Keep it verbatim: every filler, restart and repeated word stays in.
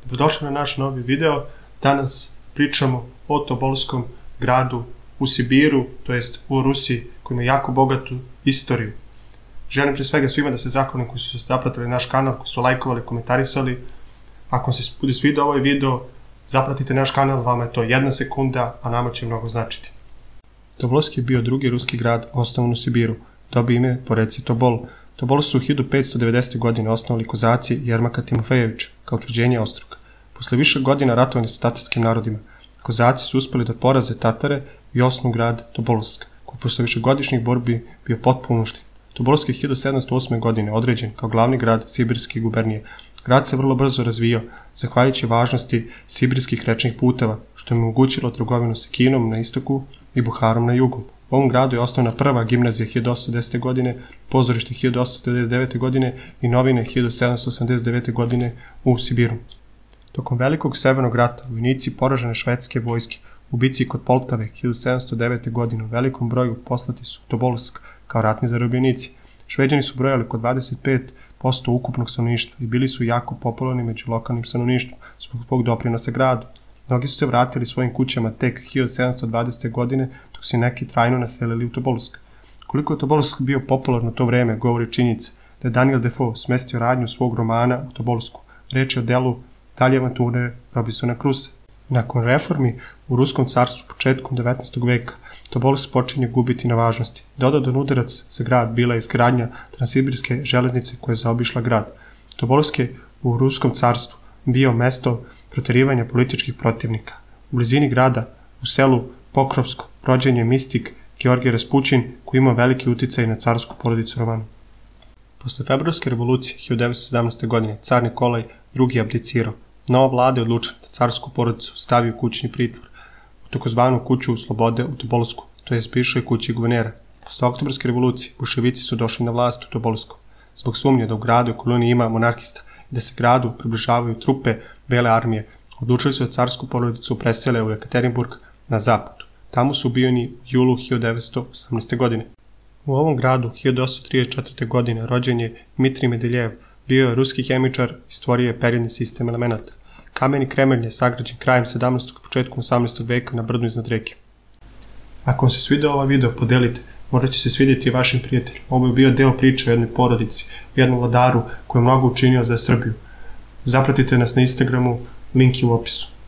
Dobrodošli na naš novi video. Danas pričamo o Tobolskom gradu u Sibiru, to jest u Rusiji, koji ima jako bogatu istoriju. Želim pre svega svima da se zahvalim koji su se zapratili naš kanal, koji su lajkovali, komentarisali. Ako vam se bude svidao ovaj video, zapratite naš kanal, vama je to jedna sekunda, a nama će mnogo značiti. Tobolski je bio drugi ruski grad osnovan u Sibiru. Dobio ime po reci Tobol. Tobol su u hiljadu petsto devedesete. godine osnovali kozaci Jermaka Timofejevića kao utvrđenje ostruga. Posle više godina ratovanja sa tatarskim narodima, kozaci su uspeli da poraze Tatare i osnovu grad Tobolsk, koji posle višegodišnjih borbi bio potpuno uništen. Tobolsk je hiljadu sedamsto osme. godine određen kao glavni grad Sibirske gubernije. Grad se vrlo brzo razvijao, zahvaljujući važnosti sibirskih rečnih puteva, što je omogućilo trgovinu sa Kinom na istoku i Buharom na jugu. U ovom gradu je osnovana prva gimnazija hiljadu osamsto desete. godine, pozorište hiljadu osamsto devedeset devete. godine i novine hiljadu sedamsto osamdeset devete. godine u Sibiru. Tokom Velikog severnog rata vojnici poražene švedske vojske u bici kod Poltave hiljadu sedamsto devete. godine u velikom broju poslati su u Tobolsk kao ratni zarobljenici. Šveđani su brojali oko dvadeset pet posto ukupnog stanovništva i bili su jako popularni među lokalnim stanovništvom zbog doprinosa gradu. Mnogi su se vratili svojim kućama tek hiljadu sedamsto dvadesete. godine, dok su neki trajno naselili u Tobolsk. Koliko je Tobolsk bio popularan u to vreme, govori činjenica da je Daniel Defoe smestio radnju svog romana u Tobolsku. Reč je o delu Dalje avanture Robinsona Crusoe. Nakon reformi u Ruskom carstvu početkom devetnaestog. veka, Tobolsk počinje gubiti na važnosti. Dodatan udarac za grad bila je izgradnja transsibirske železnice koja je zaobišla grad. Tobolsk je u Ruskom carstvu bio mesto proterivanja političkih protivnika. U blizini grada, u selu Pokrovsko, rođen je mistik Georgij Raspućin, koji ima veliki uticaj na carsku porodicu Romanov. Posle februarske revolucije hiljadu devetsto sedamnaeste. godine car Nikolaj drugi. abdicirao. Nova vlada je odlučila da carsku porodicu stavi u kućni pritvor, u takozvanu kuću slobode u Tobolsku, to je bivšoj kući guvernera. Posle oktobarske revolucije bolševici su došli na vlast u Tobolsku. Zbog sumnje da u gradu i koloniji ima monarhista i da se gradu približavaju trupe Bele armije, odlučili su da carsku porodicu presele u Ekaterinburg na zapadu. Tamo su ubijeni u julu hiljadu devetsto osamnaeste. godine. U ovom gradu hiljadu osamsto trideset četvrte. godine rođen je Dmitrij Mendeljev, bio je ruski hemičar i stvorio je periodni sistem elemenata. Kameni Kremelj je sagrađen krajem sedamnaestog. i početkom osamnaestog. veka na brdu iznad reke. Ako vam se svidao ovaj video, podelite, možda će se svidjeti i vašim prijateljima. Ovo je bio deo priče o jednoj porodici, o jednom vladaru koji je mnogo učinio za Srbiju. Zapratite nas na Instagramu, link je u opisu.